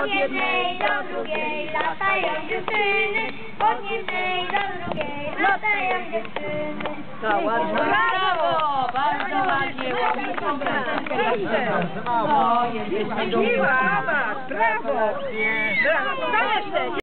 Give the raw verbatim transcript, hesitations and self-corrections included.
Od jednej do drugiej latają dziewczyny, od jednej do drugiej latają dziewczyny. Brawo! Bardzo ładnie, ładnie. Miła, brawo! Brawo!